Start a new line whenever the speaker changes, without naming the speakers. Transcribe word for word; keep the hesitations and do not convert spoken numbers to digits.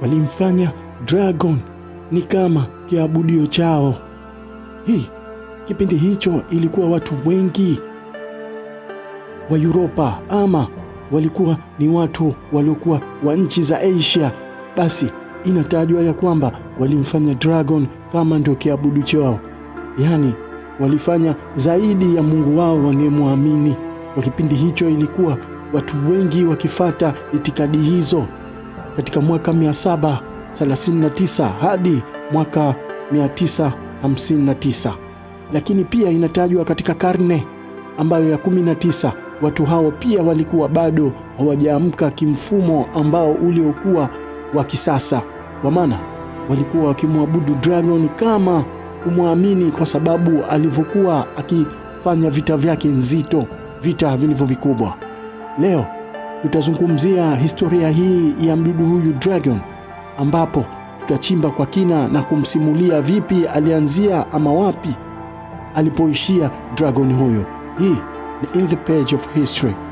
walimfanya dragon ni kama kiabudio chao. Hii kipindi hicho ilikuwa watu wengi wa Europa ama walikuwa ni watu waliokuwa wa nchi za Asia. Basi inatajwa ya kwamba walimfanya dragon kama ndio kiabudu chao. Yani walifanya zaidi ya Mungu wao wanayemwamini. Kwa kipindi hicho ilikuwa watu wengi wakifata itikadi hizo katika mwaka mia saba thelathini na tisa hadi mwaka mia tisa hamsini na tisa. Lakini pia inatajwa katika karne ambayo ya kumi na tisa watu hao pia walikuwa bado hawajaamka kimfumo ambao uliokuwa wa kisasa. Kwa maana walikuwa wakimwabudu dragon kama kumwamini kwa sababu alivyokuwa akifanya vita vyake nzito, vita vilivyo vikubwa. Leo tutazungumzia historia hii ya mdudu huyu dragon, ambapo tutachimba kwa kina na kumsimulia vipi alianzia ama wapi alipoishia dragon huyo. Hii ni In the Page of History.